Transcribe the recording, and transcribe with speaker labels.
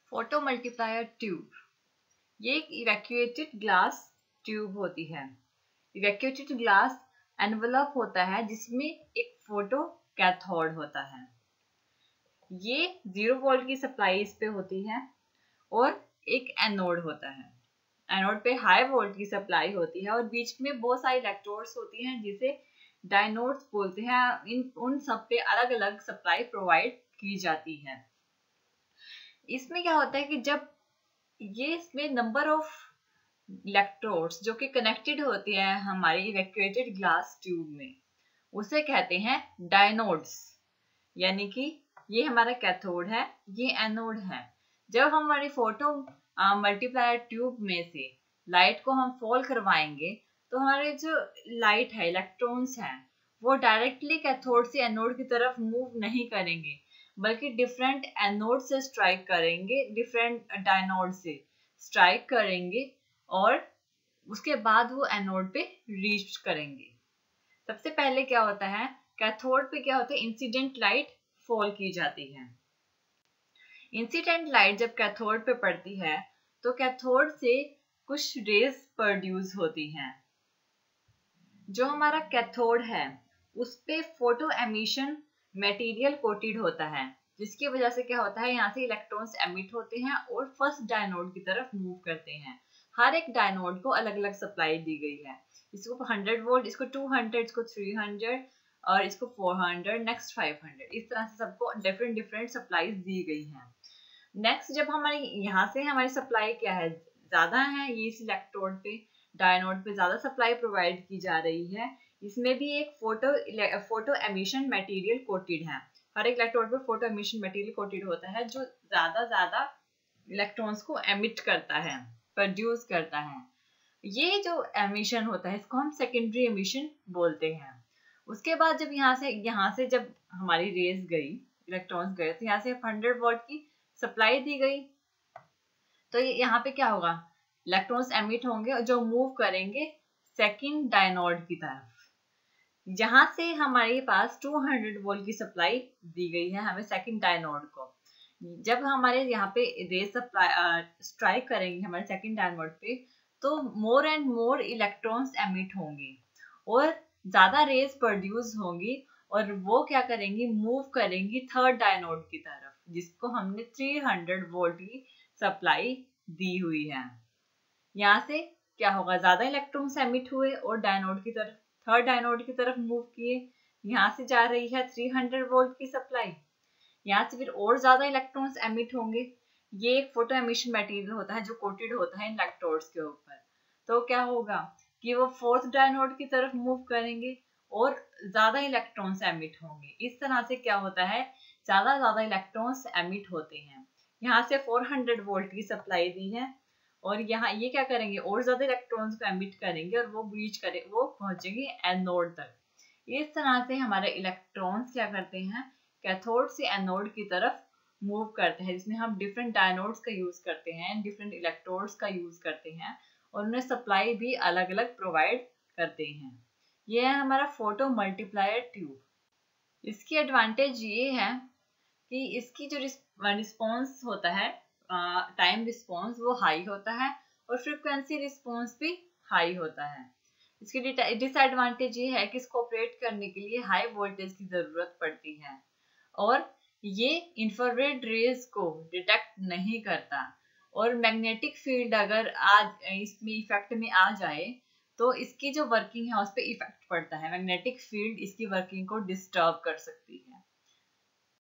Speaker 1: Photo multiplier tube, ये एक evacuated glass tube होती है। इवैक्यूएटेड ग्लास एनवलप होता है जिसमें एक फोटो कैथोड होता है। ये 0 वोल्ट की सप्लाई इस पे होती है और एक एनोड होता है। एनोड पे हाई वोल्ट की सप्लाई होती है और बीच में बहुत सारी इलेक्ट्रोड्स होती हैं जिसे डायनोड्स बोलते हैं। उन सब पे अलग अलग सप्लाई प्रोवाइड की जाती है। इसमें क्या होता है कि जब ये इसमें नंबर ऑफ इलेक्ट्रोड्स जो कि कनेक्टेड होती है हमारी इवैक्यूएटेड ग्लास ट्यूब में, उसे कहते हैं डायनोड्स। यानी कि ये हमारा कैथोड है, ये एनोड है। जब हमारी फोटो मल्टीप्लायर ट्यूब में से लाइट को हम फॉल करवाएंगे तो हमारे जो लाइट है, इलेक्ट्रॉन्स हैं, वो डायरेक्टली कैथोड से एनोड की तरफ मूव नहीं करेंगे, बल्कि डिफरेंट एनोड से स्ट्राइक करेंगे, डिफरेंट डायनोड से स्ट्राइक करेंगे और उसके बाद वो एनोड पे रीच करेंगे। सबसे पहले क्या होता है, कैथोड पे क्या होता है, इंसिडेंट लाइट फॉल की जाती है। इंसिडेंट लाइट जब कैथोड पे पड़ती है तो कैथोड से कुछ रेज प्रोड्यूस होती हैं। जो हमारा कैथोड है उस पे फोटो एमिशन मटेरियल कोटेड होता है, जिसकी वजह से क्या होता है, यहाँ से इलेक्ट्रॉन्स एमिट होते हैं और फर्स्ट डायनोड की तरफ मूव करते हैं। हर एक डायनोड को अलग अलग सप्लाई दी गई है। इसको 100 वोल्ट, इसको 200, इसको 300 और इसको 400, नेक्स्ट 500। इस तरह से सबको डिफरेंट डिफरेंट सप्लाईज दी गई हैं। नेक्स्ट जब हमारी यहाँ से हमारी सप्लाई क्या है, ज्यादा है, ये इस इलेक्ट्रोड पे डायनोड पे ज्यादा सप्लाई प्रोवाइड की जा रही है। इसमें भी एक फोटो एमिशन मटेरियल कोटेड है। हर एक इलेक्ट्रोड पे फोटो एमिशन मटेरियल कोटेड होता है जो ज्यादा इलेक्ट्रॉन्स को एमिट करता है, प्रोड्यूस करता है। ये जो एमिशन होता है इसको हम सेकेंडरी एमिशन बोलते हैं। उसके बाद जब यहाँ से जब हमारी रेज गई, इलेक्ट्रॉन्स गए, तो यहाँ से 100 वोल्ट की सप्लाई दी गई, तो यहाँ पे क्या होगा, इलेक्ट्रॉन्स एमिट होंगे और जो मूव करेंगे सेकंड डायनोड की तरफ। जहां से हमारे पास 200 वोल्ट की सप्लाई दी गई है हमें सेकंड डायनोड को, जब हमारे यहाँ पे रेज सप्लाई स्ट्राइक करेंगे हमारे सेकंड डायनोड पे, तो more and more electrons emit होंगे और ज्यादा रेज प्रोड्यूस होंगी और वो क्या करेंगी, मूव करेंगी थर्ड डायनोड की तरफ, जिसको हमने 300 वोल्ट की सप्लाई दी हुई है। यहाँ से क्या होगा, ज्यादा इलेक्ट्रॉन्स एमिट हुए और डायनोड की तरफ, थर्ड डायनोड की तरफ मूव किए। यहाँ से जा रही है 300 वोल्ट की सप्लाई, यहाँ से फिर और ज्यादा इलेक्ट्रॉन्स एमिट होंगे। ये एक फोटो एमिशन मटेरियल होता है जो कोटेड होता है इलेक्ट्रोड्स के ऊपर। तो क्या होगा कि वो फोर्थ डायनोड की तरफ मूव करेंगे और ज्यादा इलेक्ट्रॉन्स एमिट होंगे। इस तरह से क्या होता है, ज्यादा इलेक्ट्रॉन्स एमिट होते हैं। यहाँ से 400 वोल्ट की सप्लाई दी है और यहाँ ये क्या करेंगे, और ज्यादा इलेक्ट्रॉन्स को एमिट करेंगे और वो वो पहुंचेंगे एनोड तक। इस तरह से हमारे इलेक्ट्रॉन्स क्या करते हैं, कैथोड से एनोड की तरफ मूव करते हैं, जिसमें हम डिफरेंट डायनोड्स का यूज करते हैं, डिफरेंट इलेक्ट्रोड्स का यूज करते हैं और उन्हें सप्लाई भी अलग अलग प्रोवाइड करते हैं। यह है हमारा फोटो मल्टीप्लायर ट्यूब। इसकी एडवांटेज ये है कि इसकी जो रिस्पॉन्स होता है, टाइम रिस्पॉन्स, वो हाई होता है और फ्रीक्वेंसी रिस्पॉन्स भी हाई होता है। इसकी डिसएडवांटेज ये है कि इसको ऑपरेट करने के लिए हाई वोल्टेज की जरूरत पड़ती है और ये इंफ्रारेड रेज को डिटेक्ट नहीं करता और मैग्नेटिक फील्ड अगर इसमें इफेक्ट में आ जाए तो इसकी जो वर्किंग है उस पर इफेक्ट पड़ता है। मैग्नेटिक फील्ड इसकी वर्किंग को डिस्टर्ब कर सकती है।